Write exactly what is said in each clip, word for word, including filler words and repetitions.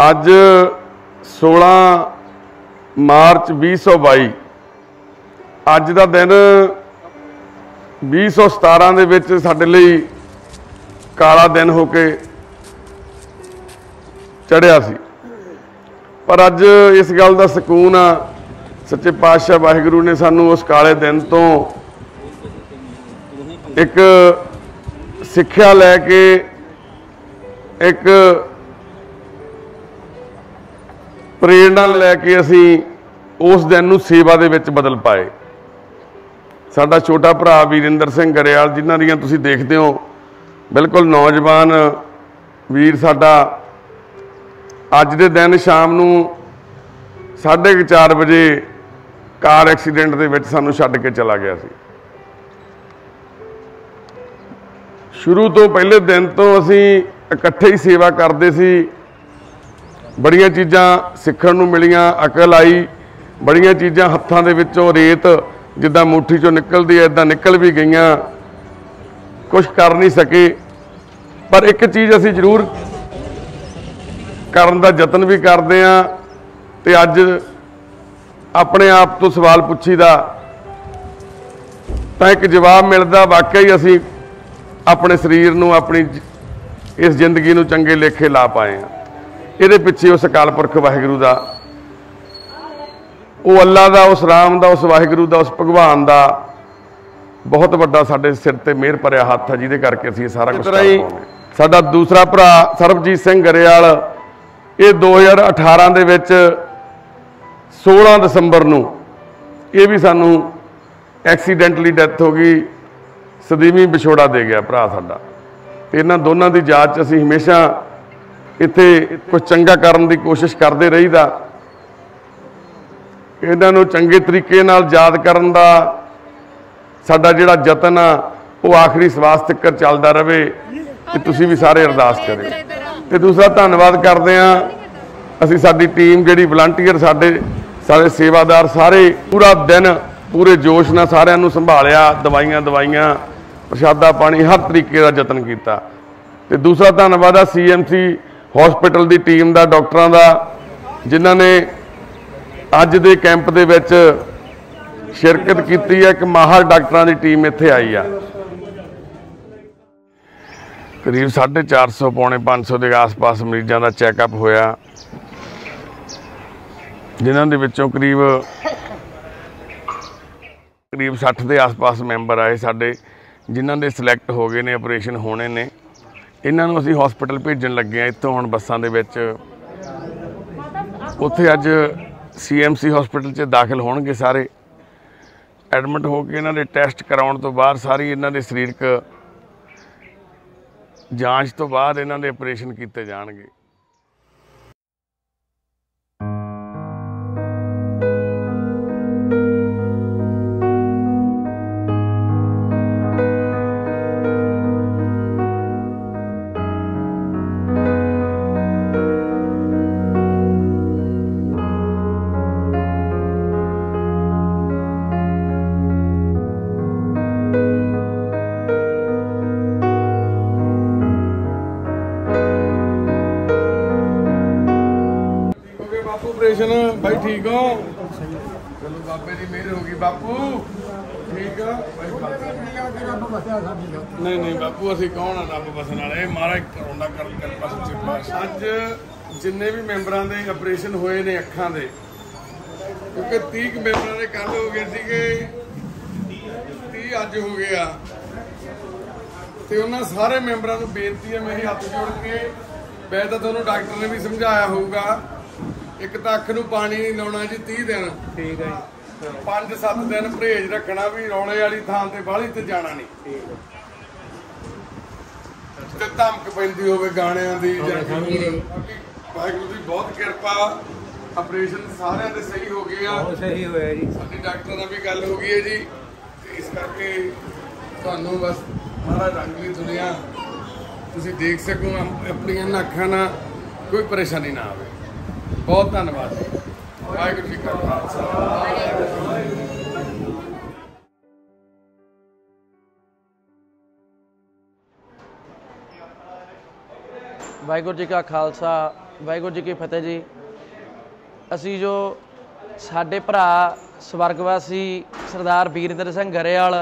ਅੱਜ सोलह मार्च भी सौ बाई अज का दिन भी सौ सतारा के साडे लई काला दिन होके चढ़िया सी। पर अज इस गल का सकून आ सच्चे पातशाह वाहिगुरू ने सानू उस काले दिन तो एक सिक्ख्या लैके एक प्रेरणा लैके असी उस दिन नूं सेवा दे विच बदल पाए। साडा छोटा भरा वीरेंद्र सिंह गरेवाल जिन्हां दियां तुसीं देखदे हो बिल्कुल नौजवान वीर साडा अज दे दिन शाम नूं साढ़े चार बजे कार एक्सीडेंट दे विच सानूं छड्ड के चला गया सी। शुरू तो पहले दिन तो असी इकट्ठे ही सेवा करते सी। बड़ियां चीज़ां सीखण नूं मिलियां, अकल आई, बड़ियां चीज़ां हत्थां दे विचों रेत जिद्दां मुट्ठी चों निकलदी है इदां निकल भी गईयां। कुछ कर नहीं सके पर एक चीज़ असी जरूर करन दा यतन भी करते हैं। तो अज अपने आप तो सवाल पुछीदा तो एक जवाब मिलता, वाकई असी अपने शरीर नूं अपनी इस जिंदगी नूं चंगे लेखे ला पाए हैं। ये पिछे उस अकाल पुरख वाहिगुरू का, वो अल्लाह का, उस राम का, उस वाहिगुरू का, उस भगवान का बहुत बड़ा साडे सिर ते मेहर भरिया हत्थ है जिहदे करके असीं सारा कुछ कर पाउने। साडा दूसरा भरा सरबजीत सिंह गरेवाल ये दो हज़ार अठारह दे विच सोलह दसंबर नूं ये भी सानू एक्सीडेंटली डैथ हो गई, सदीवी विछोड़ा दे गया भरा साडा। इन्हां दोनों की याद असीं हमेशा इत्थे कुछ चंगा करन की कोशिश करते रहीदा। इन्हां नूं चंगे तरीके नाल याद करन दा साडा जिहड़ा यतन आ वो आखिरी सवास तक चलदा रहे। कि तुसीं भी सारे अरदास करें। तो दूसरा धन्नवाद करते हैं असीं साडी टीम जिहड़ी वलंटियर साडे सारे सेवादार सारे पूरा दिन पूरे जोश नाल सारिआं नूं संभालिया, दवाइयां दवाइयां प्रशादा पानी हर तरीके का यतन किया। तो दूसरा धन्नवाद आ सी एम सी हॉस्पिटल की टीम का, डॉक्टरों का, जिन्हों ने अज दे कैंप दे विच शिरकत की है। एक माहर डॉक्टरों की टीम इत्थे आई आ। करीब साढ़े चार सौ पौने पाँच सौ के आस पास मरीजों का चैकअप होया, जिन्हों के विचों करीब करीब सठ के आस पास मैंबर आए साडे, जिन्हों के सिलैक्ट हो गए ने, ऑपरेशन होने ने। इन्हों असीं हॉस्पिटल भेजन लगे हैं इत्थों हुण बसां दे विच। उत्थे अज सी एम सी हॉस्पिटल च दाखिल होणगे सारे, एडमिट हो के इन्हां दे टैसट कराउण तो बाद सारी इन्हां दे सरीरक जांच तो बाद इन्हां दे ऑपरेशन किए जाणगे। ऑपरेशन भाई ठीक हो? चलो बाबे की मेहर होगी। बापू ठीक है? नहीं नहीं बापू असी कौन है रब बसन वाले, महाराज करोना कर कृपा सच्चे पातशाह। अज जिन्ने भी मैंबरां दे ऑपरेशन होए ने अखां दे, क्योंकि तीह मैंबरां दे कल हो गए सीगे, तीह अज हो गया। तो उन्होंने सारे मैंबरां नूं बेनती है, मेरी हथ जोड़ के, वैसे तो तुहानूं डॉक्टर ने भी समझाया होगा, एक तो अख नूं पानी नहीं लाउणा जी तीह दिन, ठीक है जी, पांच सत्त दिन परहेज रखना, भी रौले वाली थां ते बाहली ते जाना नहीं, ते धमक पैंदी होवे गाणिआं दी। वाहिगुरू दी बहुत किरपा, ऑपरेशन सारे दे सही हो गए आ, सही होया जी। साडी डॉक्टर नाल भी गल हो गई है जी। इस करके तुहानूं बस महाराज रंगली दुनिया तुसीं देख सको अपनी अखां नाल, कोई परेशानी ना आवे। बहुत धन्यवाद जी। वाहिगुरू जी का खालसा। वाहिगुरू जी का खालसा वाहिगुरू जी की फतेह जी। असी जो साडे भरा स्वर्गवासी सरदार वीरेंद्र सिंह गरेवाल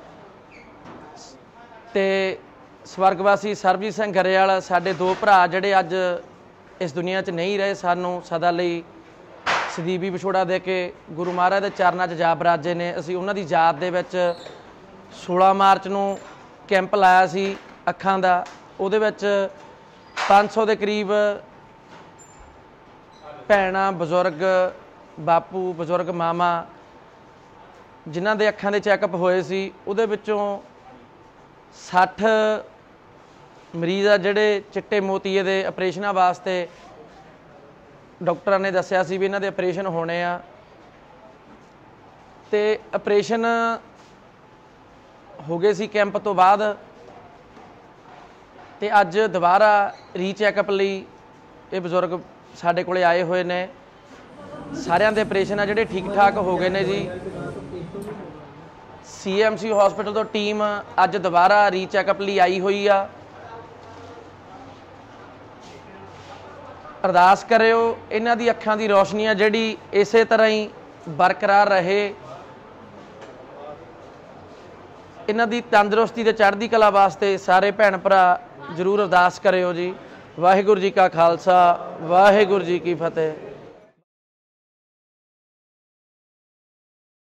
ते स्वर्गवासी सरबजीत सिंह गरेवाल साडे दो भरा जिहड़े अज इस दुनिया च नहीं रहे, सानू सदा लई सदीबी विछोड़ा दे के गुरु महाराज के चरनां च जा बराजे ने। असी उन्हां दी याद दे विच सोलह मार्च नूं कैंप लाया सी अखां दा। उहदे विच पाँच सौ के करीब भैणां, बजुर्ग, बापू, बजुर्ग मामा जिन्हां दे अखां दे चैकअप होए सी, उहदे विचों सठ मरीज़ आ जिहड़े चिट्टे मोतीए दे अपरेशनां वास्ते डॉक्टरां ने दस्सिया सी भी इन्हां दे अपरेशन होने आ। ते अपरेशन हो गए सी कैंप तो बाद, ते अज दोबारा रीचैकअप लई ये बजुर्ग साडे कोले आए हुए ने। सारियां दे अपरेशन आ जिहड़े ठीक ठाक हो गए ने जी। सी एम सी हॉस्पिटल तो टीम अज दोबारा रीचैकअप लई आई हुई आ। अरदास करियो इन्हां दी अखां दी रोशनी आ जिहड़ी इसे तरह ही बरकरार रहे, इन्हां दी तंदुरुस्ती ते चढ़दी कला वास्ते सारे भैण भरा जरूर अरदास करियो जी। वाहिगुरू जी का खालसा, वाहिगुरू जी की फतेह।